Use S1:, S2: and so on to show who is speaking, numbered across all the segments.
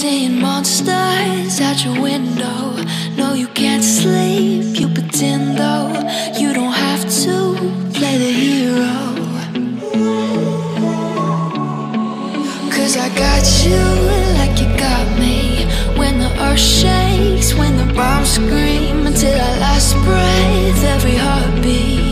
S1: seeing monsters out your window. No, you can't sleep, you pretend though. You don't have to play the hero, 'cause I got you like you got me. When the earth shakes, when the bombs scream, until our last breath, every heartbeat.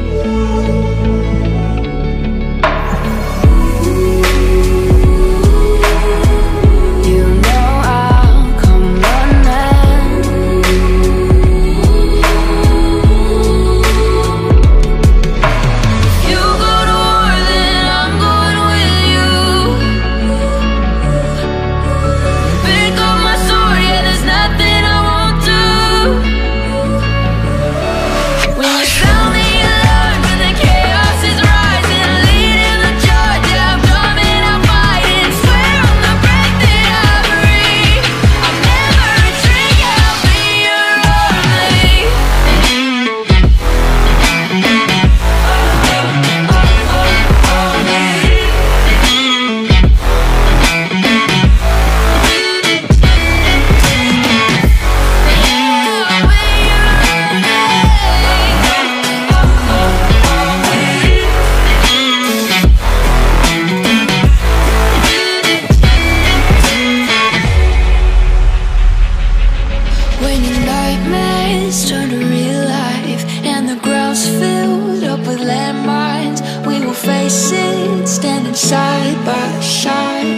S1: Standing side by side.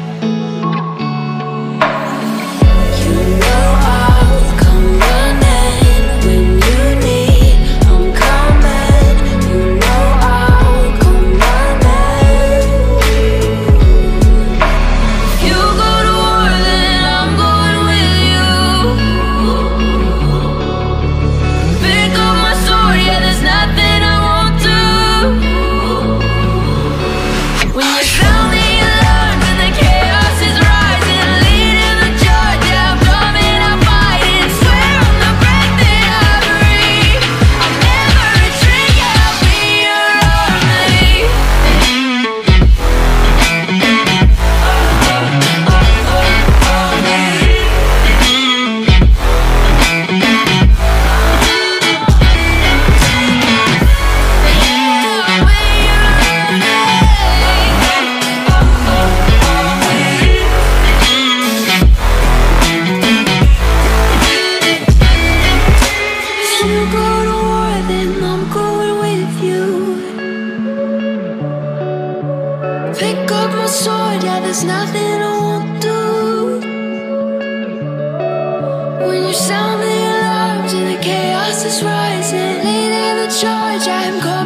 S1: You know I'll come running when you need. I'm coming. You know I'll come running. If you go to war, then I'm going with you. Pick up my sword, yeah, there's nothing I won't do. When you sound the alarm and the chaos is rising, leading the charge, yeah, I'm coming, I'm fighting. Swear on the breath that I breathe, I'll never retreat, yeah, I'll be your army. You go to war, then I'm going with you. Pick up my sword, yeah, there's nothing I won't do. When you sound the alarms and the chaos is rising, leading the charge, I'm going.